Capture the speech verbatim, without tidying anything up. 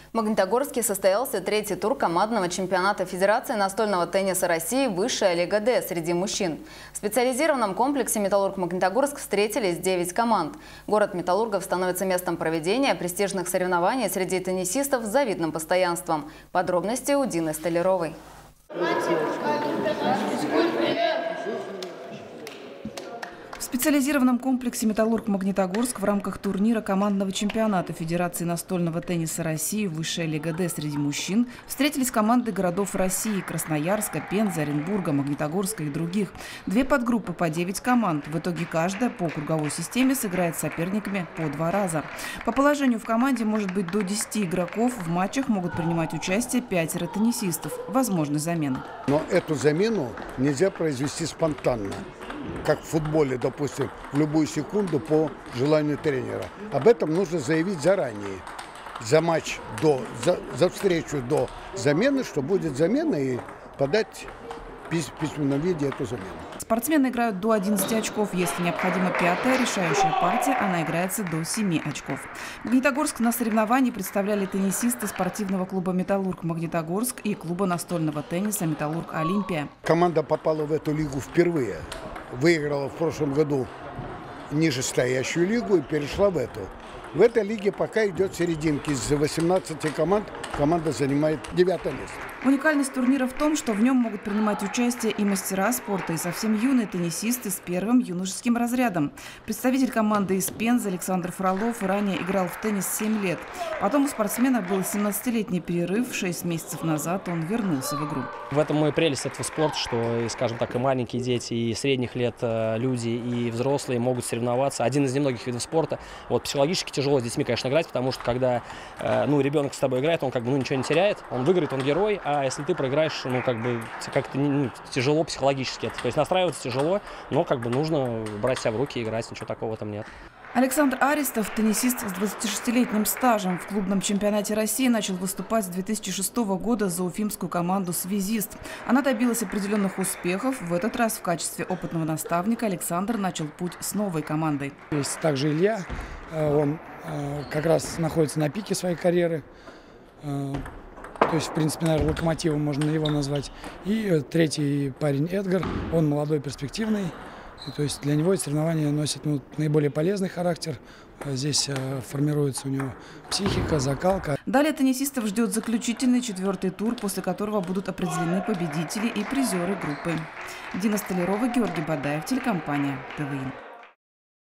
В Магнитогорске состоялся третий тур командного чемпионата Федерации настольного тенниса России «Высшая лига Д» среди мужчин. В специализированном комплексе «Металлург-Магнитогорск» встретились девять команд. Город Металлургов становится местом проведения престижных соревнований среди теннисистов с завидным постоянством. Подробности у Дины Столяровой. В специализированном комплексе «Металлург-Магнитогорск» в рамках турнира командного чемпионата Федерации настольного тенниса России «Высшая лига Д» среди мужчин встретились команды городов России – Красноярска, Пензы, Оренбурга, Магнитогорска и других. Две подгруппы по девять команд. В итоге каждая по круговой системе сыграет с соперниками по два раза. По положению в команде может быть до десяти игроков. В матчах могут принимать участие пятеро теннисистов. Возможны замены. Но эту замену нельзя произвести спонтанно, как в футболе, допустим, в любую секунду по желанию тренера. Об этом нужно заявить заранее, за матч, до, за, за встречу до замены, что будет замена, и подать в письменном виде эту замену. Спортсмены играют до одиннадцати очков. Если необходима пятая, решающая партия, она играется до семи очков. Магнитогорск на соревновании представляли теннисисты спортивного клуба «Металлург-Магнитогорск» и клуба настольного тенниса «Металлург-Олимпия». Команда попала в эту лигу впервые. Выиграла в прошлом году нижестоящую лигу и перешла в эту. В этой лиге пока идет серединки. Из восемнадцати команд команда занимает девятое место. Уникальность турнира в том, что в нем могут принимать участие и мастера спорта, и совсем юные теннисисты с первым юношеским разрядом. Представитель команды из Пензы Александр Фролов ранее играл в теннис семь лет. Потом у спортсмена был семнадцатилетний перерыв. Шесть месяцев назад он вернулся в игру. В этом и прелесть этого спорта, что, скажем так, и маленькие дети, и средних лет люди, и взрослые могут соревноваться. Один из немногих видов спорта. Вот психологически тяжело с детьми, конечно, играть, потому что когда ну, ребенок с тобой играет, он как бы ну, ничего не теряет, он выиграет, он герой, а если ты проиграешь, ну как бы как-то ну, тяжело психологически. То есть настраиваться тяжело, но как бы нужно брать себя в руки и играть, ничего такого там нет. Александр Аристов, теннисист с двадцатишестилетним стажем, в клубном чемпионате России начал выступать с две тысячи шестого года за уфимскую команду «Связист». Она добилась определенных успехов. В этот раз в качестве опытного наставника Александр начал путь с новой командой. Есть также Илья, он как раз находится на пике своей карьеры. То есть, в принципе, наверное, локомотивом можно его назвать. И третий парень Эдгар, он молодой, перспективный. И, то есть для него эти соревнования носят ну, наиболее полезный характер. Здесь э, формируется у него психика, закалка. Далее теннисистов ждет заключительный четвертый тур, после которого будут определены победители и призеры группы. Дина Столярова, Георгий Бадаев, телекомпания ТВИ.